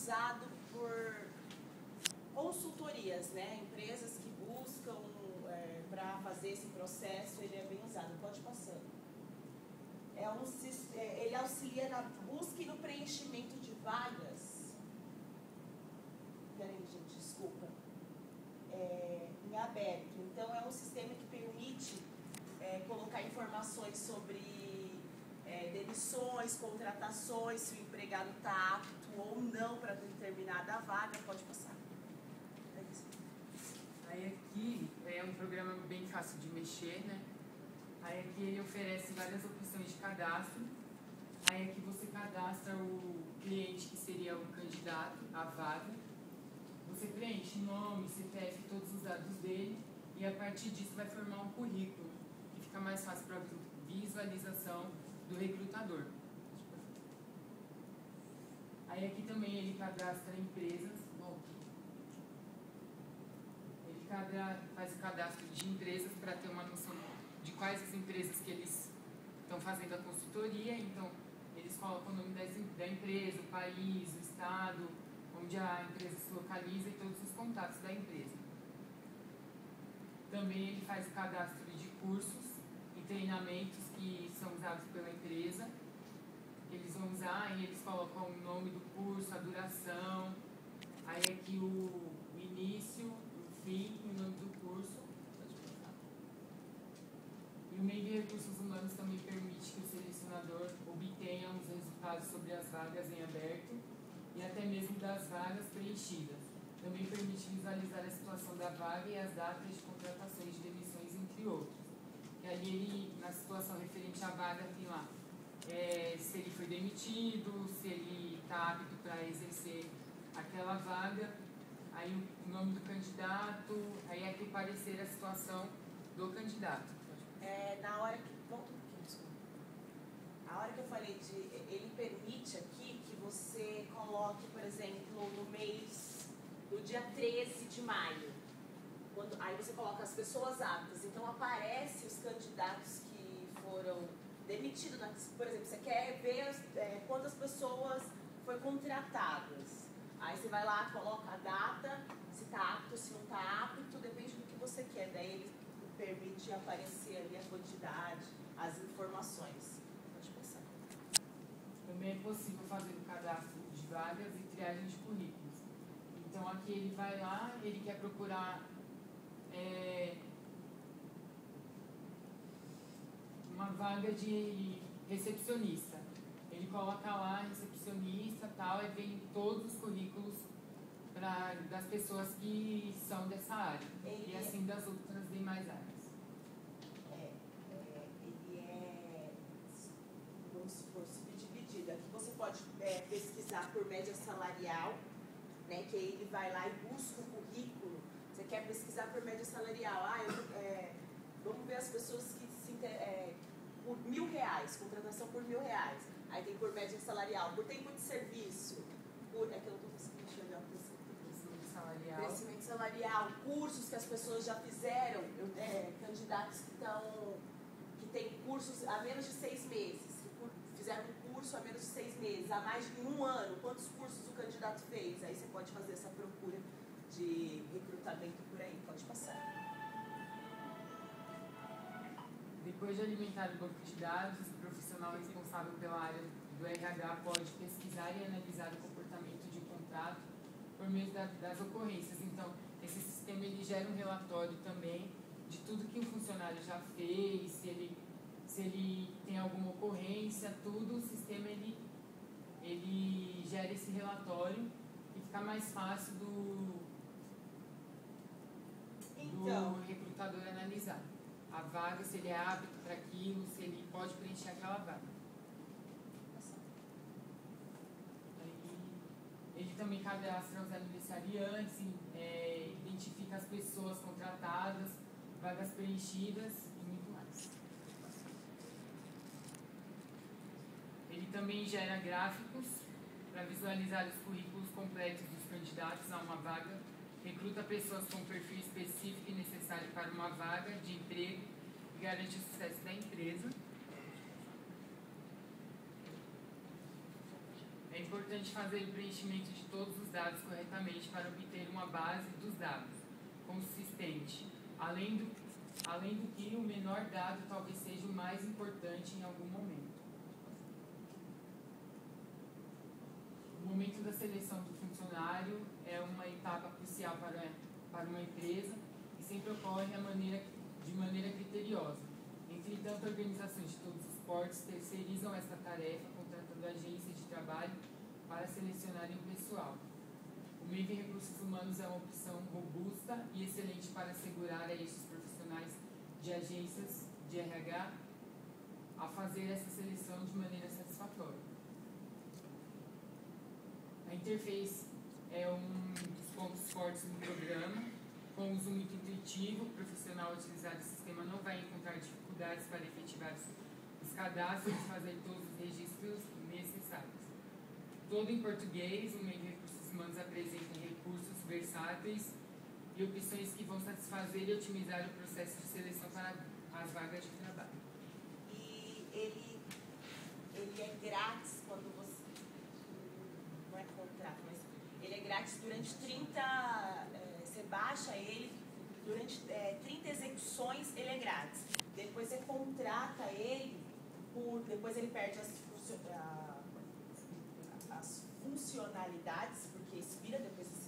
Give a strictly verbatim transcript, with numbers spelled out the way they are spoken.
usado por consultorias, né? Empresas que buscam é, para fazer esse processo, ele é bem usado. Pode passar. É um, é, ele auxilia na busca e no preenchimento de vagas. Peraí, gente, desculpa. É, em aberto. Então, é um sistema que permite é, colocar informações sobre é, demissões, contratações, se o empregado está apto ou não para determinada vaga. Pode passar. É isso. Aí aqui é um programa bem fácil de mexer, né? Aí aqui ele oferece várias opções de cadastro. Aí aqui você cadastra o cliente, que seria o candidato à vaga. Você preenche nome, C P F, todos os dados dele, e a partir disso vai formar um currículo, que fica mais fácil para visualização do recrutador. Aí aqui também ele cadastra empresas. Ele cadra, faz o cadastro de empresas para ter uma noção de quais as empresas que eles estão fazendo a consultoria. Então, eles colocam o nome da empresa, o país, o estado, onde a empresa se localiza e todos os contatos da empresa. Também ele faz o cadastro de cursos e treinamentos que são usados pela empresa. Eles vão usar e eles colocam o nome do curso, a duração, aí aqui o, o início, o fim, o nome do curso. E o meio de recursos humanos também permite que o selecionador obtenha os resultados sobre as vagas em aberto e até mesmo das vagas preenchidas. Também permite visualizar a situação da vaga e as datas de contratações de demissões, entre outros. E ali, ele, na situação referente à vaga, tem lá é, se ele foi demitido, se ele está apto para exercer aquela vaga, aí o nome do candidato, aí aqui parecer a situação do candidato. É, na hora que... Volta um pouquinho, desculpa. A hora que eu falei de... Ele permite aqui que você coloque, por exemplo, no mês... No dia treze de maio. Quando, aí você coloca as pessoas aptas. Então, aparece os candidatos que foram demitidos. Por exemplo, você quer ver é, quantas pessoas foram contratadas. Aí você vai lá, coloca a data, se está apto, se não está apto, depende do que você quer. Daí ele permite aparecer ali a quantidade, as informações. Pode passar. Também é possível fazer o cadastro de vagas e triagem de currículos. Então aqui ele vai lá, ele quer procurar é, uma vaga de recepcionista. Ele coloca lá recepcionista e tal, e vem todos os currículos pra, das pessoas que são dessa área. Ele e assim das outras demais áreas. É, é, ele é, vamos supor, subdividido. Aqui você pode é, pesquisar por média salarial, né, que aí ele vai lá e busca o currículo. Você quer pesquisar por média salarial. Ah, eu, é, vamos ver as pessoas que se é, por mil reais, contratação por mil reais. Aí tem por média salarial, por tempo de serviço, por... É que eu não estou conseguindo enxergar o crescimento salarial. Crescimento salarial, cursos que as pessoas já fizeram, é, candidatos que estão... que têm cursos há menos de seis meses, que fizeram um curso há menos de seis meses, há mais de um ano, quantos cursos o candidato fez? Aí você pode fazer essa procura de recrutamento por aí, pode passar. Depois de alimentar o banco de dados, o profissional responsável pela área do R H pode pesquisar e analisar o comportamento de um contrato por meio da, das ocorrências. Então, esse sistema ele gera um relatório também de tudo que o funcionário já fez, se ele, se ele tem alguma ocorrência, tudo, o sistema ele, ele gera esse relatório e fica mais fácil do, então, do recrutador analisar a vaga, se ele é apto para aquilo, se ele pode preencher aquela vaga. Ele também cadastra os aniversariantes, é, identifica as pessoas contratadas, vagas preenchidas e muito mais. Ele também gera gráficos para visualizar os currículos completos dos candidatos a uma vaga, recruta pessoas com perfil específico e necessário para uma vaga de emprego e garante o sucesso da empresa. É importante fazer o preenchimento de todos os dados corretamente para obter uma base dos dados consistente. Além do, além do que, o menor dado talvez seja o mais importante em algum momento. O momento da seleção do funcionário é uma etapa crucial para, para uma empresa e sempre ocorre a maneira, de maneira criteriosa. Entretanto, organizações de todos os portes terceirizam esta tarefa, contratando agências de trabalho para selecionarem o pessoal. O meio de recursos humanos é uma opção robusta e excelente para assegurar a estes profissionais de agências de R H a fazer essa seleção de maneira satisfatória. A interface é um dos pontos fortes do programa. Com uso muito intuitivo, o profissional a utilizar o sistema não vai encontrar dificuldades para efetivar os cadastros e fazer todos os registros necessários. Todo em português, o meio de recursos humanos apresenta recursos versáteis e opções que vão satisfazer e otimizar o processo de seleção para as vagas de trabalho. E ele, ele é grátis quando você... Não é contrato, mas ele é grátis durante trinta... É, você baixa ele, durante é, trinta execuções ele é grátis. Depois você contrata ele, por, depois ele perde as funcionalidades. as funcionalidades, porque expira, depois você